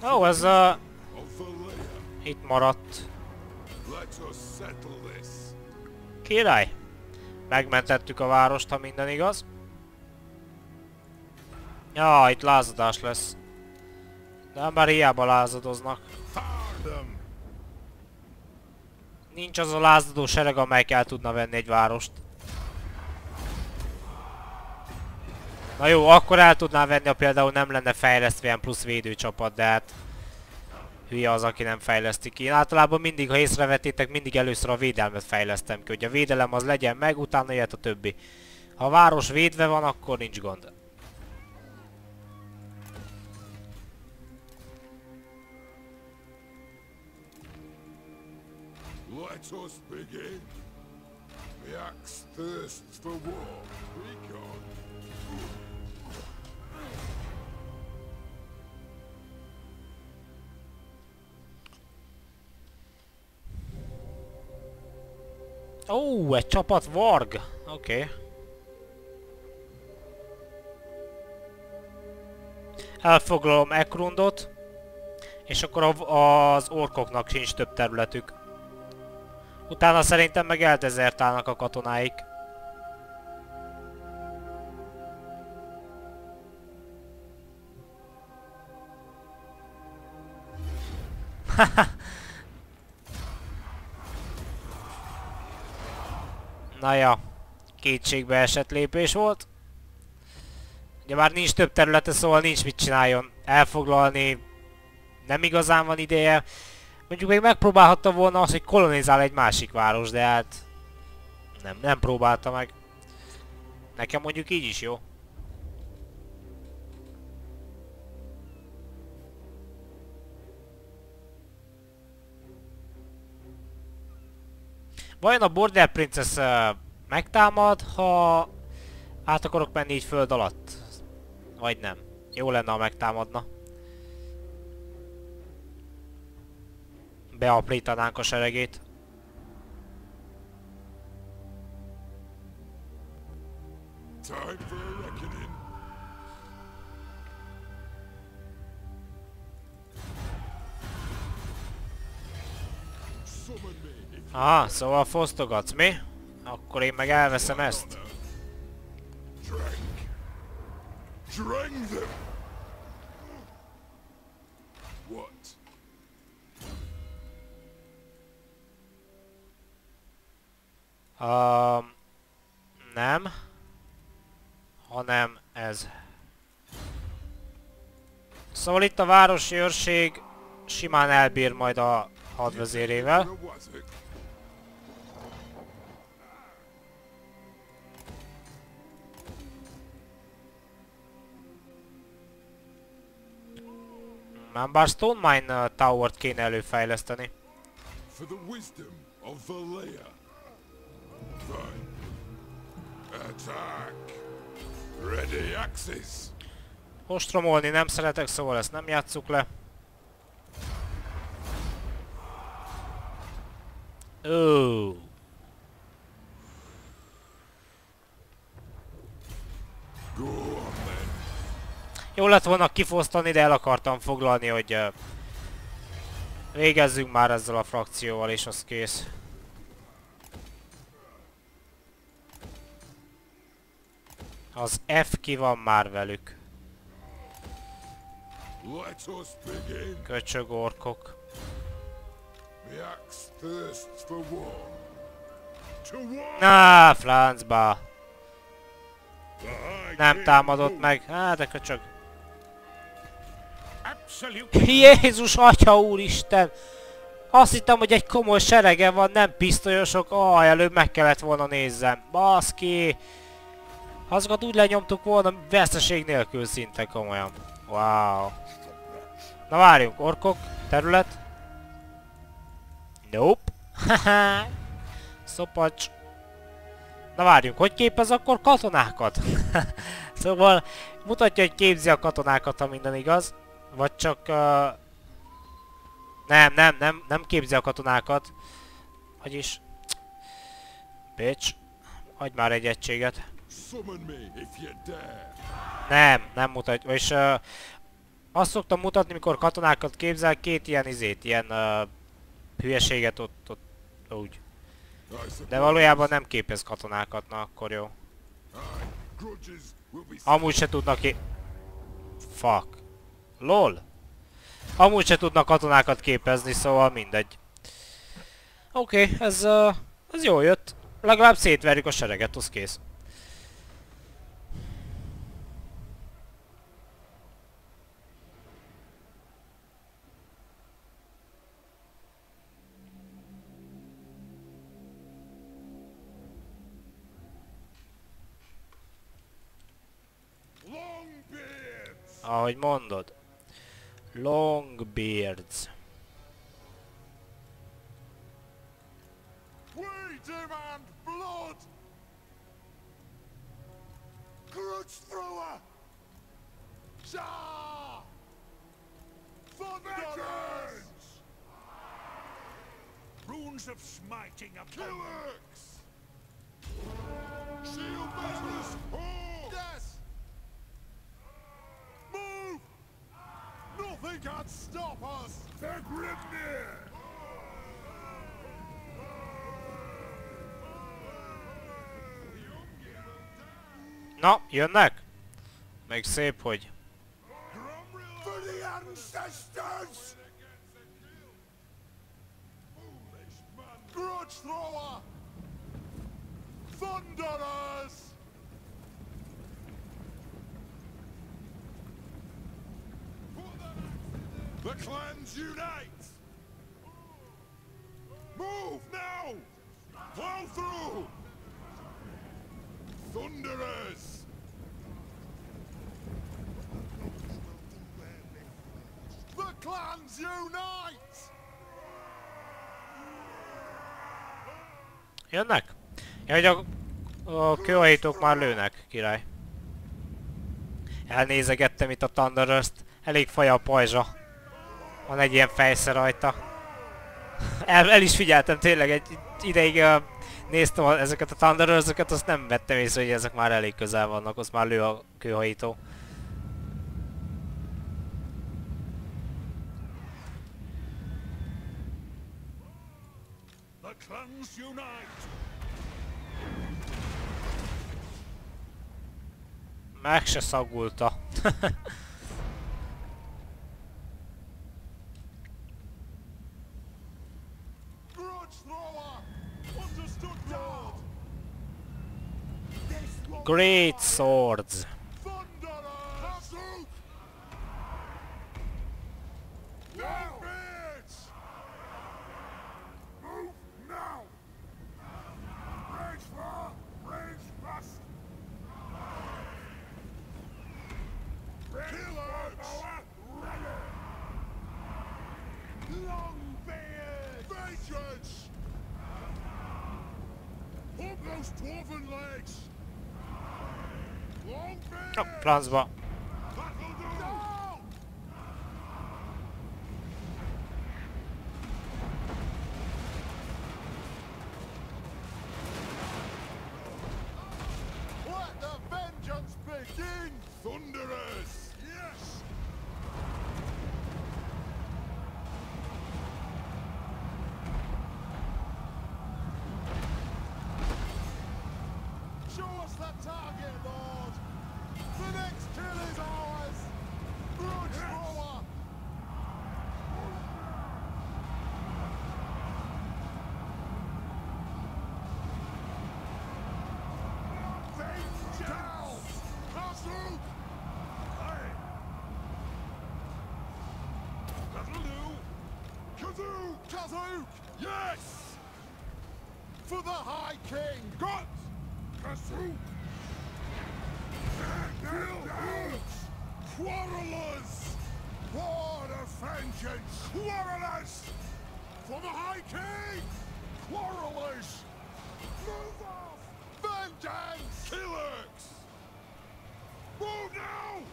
Ó, ez a... itt maradt. Király! Megmentettük a várost, ha minden igaz. Ja, itt lázadás lesz. De már hiába lázadoznak. Nincs az a lázadó sereg, amelyik el tudna venni egy várost. Na jó, akkor el tudná venni, ha például nem lenne fejlesztve ilyen plusz védőcsapat, de hát... hülye az, aki nem fejleszti ki. Én általában mindig, ha észrevettétek, mindig először a védelmet fejlesztem ki, hogy a védelem az legyen meg, utána jöhet a többi. Ha a város védve van, akkor nincs gond. Let us begin. The axe thirsts for war. Be gone. Ó, oh, egy csapat varg! Oké. Okay. Elfoglalom Ekrundot, és akkor az orkoknak sincs több területük. Utána szerintem meg eldezertálnak a katonáik. Na ja, kétségbe esett lépés volt. Ugye már nincs több területe, szóval nincs mit csináljon. Elfoglalni nem igazán van ideje. Mondjuk még megpróbálhatta volna azt, hogy kolonizál egy másik város, de hát nem, nem próbálta meg. Nekem mondjuk így is jó. Vajon a Border Princess uh, megtámad, ha át akarok menni így föld alatt? Vagy nem? Jó lenne, ha megtámadna. Beaprítanánk a seregét. Aha, szóval fosztogatsz, mi? Akkor én meg elveszem ezt. Um, nem. Hanem ez. Szóval itt a városi őrség simán elbír majd a hadvezérével. Már bár Stone Mine uh, Tower-t kéne előfejleszteni. For the wisdom of Valea. Fine. Attack. Ready axis. Ostromolni nem szeretek, szóval ezt nem játsszuk le. Ó. Jó lett volna kifosztani, de el akartam foglalni, hogy uh, végezzünk már ezzel a frakcióval, és az kész. Az F ki van már velük. Köcsög orkok. Na, francba! Nem támadott meg. Á, de köcsög. Jézus atya úristen! Azt hittem, hogy egy komoly serege van, nem pisztolyosok. Aj, előbb meg kellett volna nézzem. Baszki! Azokat úgy lenyomtuk volna veszteség nélkül szinte komolyan. Wow. Na várjunk, orkok, terület. Nope. Haha. Szopacs. Na várjunk, hogy képez akkor katonákat? Szóval mutatja, hogy képzi a katonákat, ha minden igaz. Vagy csak... Uh... Nem, nem, nem, nem képzi a katonákat. Vagyis... Bitch. Adj már egy egységet. Nem, nem mutatja. Vagyis... Uh... Azt szoktam mutatni, mikor katonákat képzel, két ilyen izét, ilyen uh, hülyeséget ott, ott úgy. De valójában nem képez katonákat, na akkor jó. Amúgy se tudnak ki... Fuck. Lol. Amúgy se tudnak katonákat képezni, szóval mindegy. Oké, okay, ez, uh, ez jól jött. Legalább szétverjük a sereget, az kész. Ahogy mondod. Longbeards. We demand blood! Grudge thrower! Shah! Thunderers! Runes of smiting upon Killers! Shield bearers! Oh! Yes! Move! Nothing can stop us! The Grimnir! Na, jönnek? Még szép, hogy... For the ancestors! Grudge thrower! Thunderers! The clans unite! Move now! Plow through! Thunderers! The clans unite! Jönnek? Ja, hogy a, a kőhajítók már lőnek, király. Elnézegettem itt a Thunderers-t. Elég faja a pajzsa. Van egy ilyen fejsze rajta. El, el is figyeltem tényleg, egy ideig uh, néztem a, ezeket a Thunderers-öket, azt nem vettem észre, hogy ezek már elég közel vannak, az már lő a kőhajító. the clans unite. Meg se szagulta. Great swords. Dwarven legs! Long Oh, francba. Let the vengeance begin! Thunderers! Yes! Show us that target, Lord! The next kill is ours! Grudge thrower! Vengeance! Kazook! Hey! That'll do! Kazook! Kazook! Yes! For the High King! Got! Kazook! Quarrelers! Ward of vengeance! Quarrelers! For the High King! Quarrelers! Move off! Vengeance! Killers! Move now!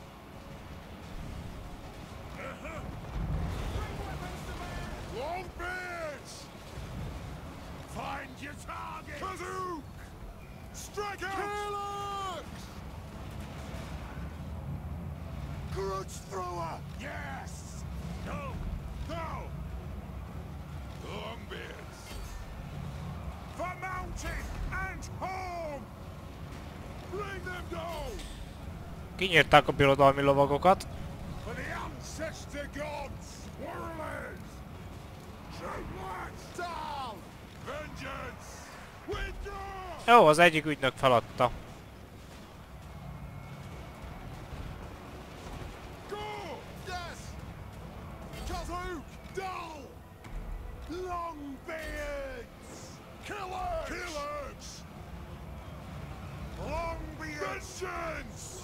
Uh-huh. Longbeards! Find your target! Kazook! Strike out! Killers! Punch through her! Yes! No! No! Longbeards! For mountain and home! Bring them down! Kinyírták a birodalmi lovagokat. For the ancestor gods! Warriors! Triplet down! Vengeance! Withdraw! Jó, az egyik ügynök feladta. Go! Yes! Kazuk! Dull! Longbeards! Killers! Killers! Longbeards! Vengeance!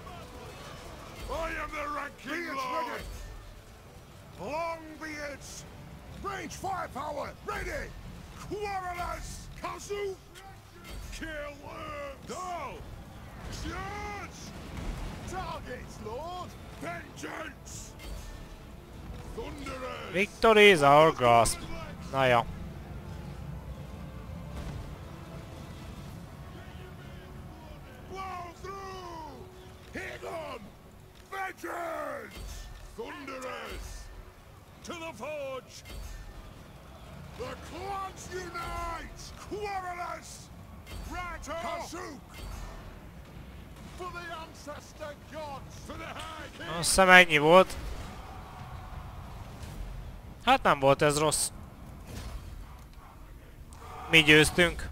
I am the ranking Beards lord! ready! Longbeards! Range firepower ready! Quarrelers! Kazuk! Killers! No! Charge! Targets, Lord! Vengeance! Thunderers! Victory is our grasp. Na ja. Blow through! Hit on! Vengeance! Thunderers! To the forge! The clans unite! Quarrelers! Right off! Kazuk! For the ancestor gods! For the high king! Azt hiszem ennyi volt. Hát nem volt ez rossz. Mi győztünk.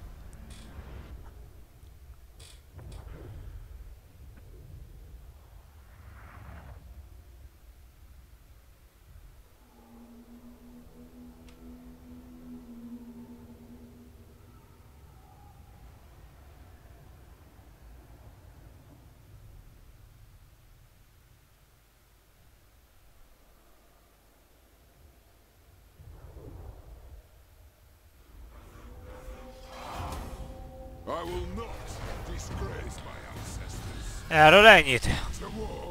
I will not disgrace my ancestors. Erről ennyit. To war!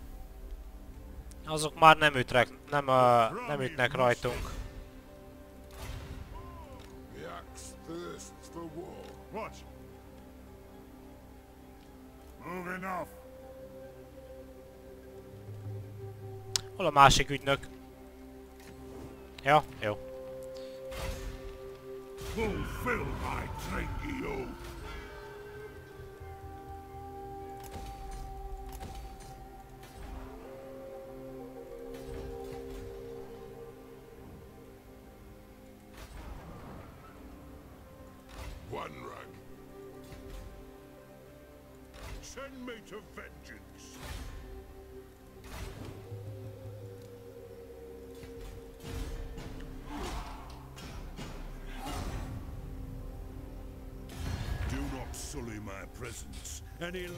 Azok már nem ütrek, nem, uh, nem ütnek rajtunk. The axe thirsts for war. What? Moving off. Hol a másik ügynök? Ja, jó. Fulfill my drinking oath. One run. Send me to vengeance. Do not sully my presence. Any...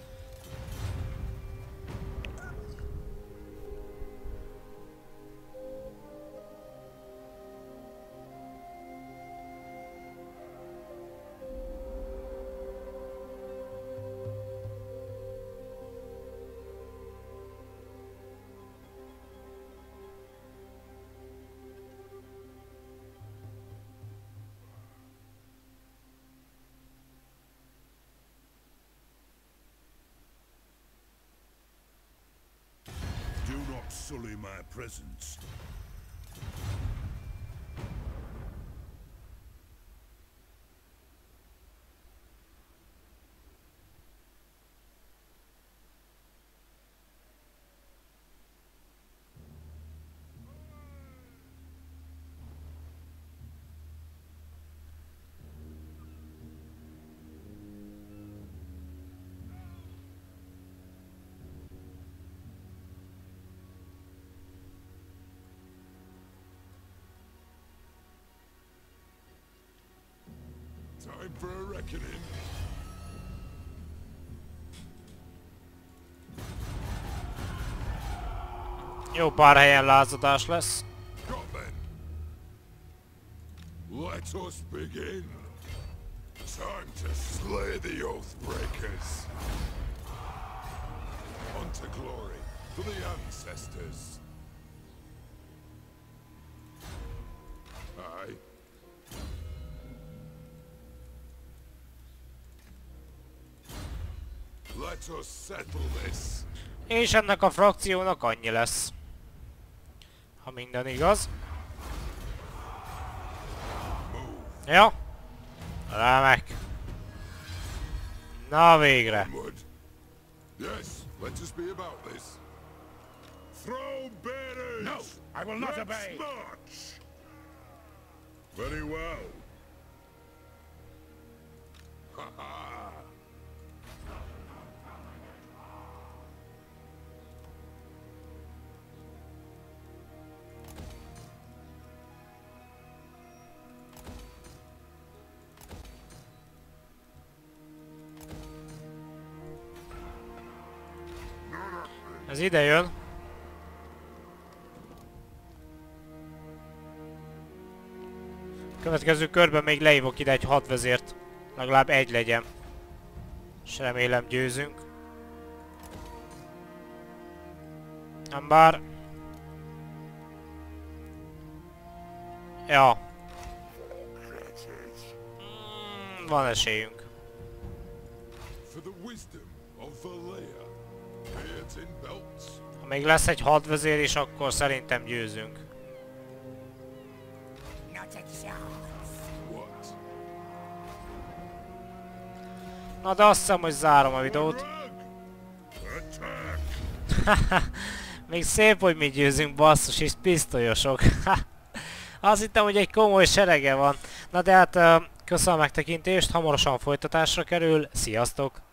Do not sully my presence. Time for a reckoning. Jó pár helyen lázadás lesz. Got then. Let us begin. Time to slay the Oathbreakers. On to glory for the ancestors. Aye. Let us settle this. És ennek a frakciónak annyi lesz. Ha minden igaz. Ja. Remek. Na végre. Onward. Yes, let us be about this. Throw bearers! No, I will not Let's obey. march! Very well. Ha ha! Ez ide jön. Következő körben még leívok ide egy hadvezért. Legalább egy legyen. És remélem győzünk. Nem bár... Ja. Mm, van esélyünk. For the wisdom of Valea. Beards in belts. Ha még lesz egy hadvezér is, akkor szerintem győzünk. Not a chance. What? Na de azt hiszem, hogy zárom a videót. Attack! Még szép, hogy mi győzünk, basszus, és pisztolyosok. Azt hittem, hogy egy komoly serege van. Na de hát, köszönöm a megtekintést, hamarosan folytatásra kerül. Sziasztok!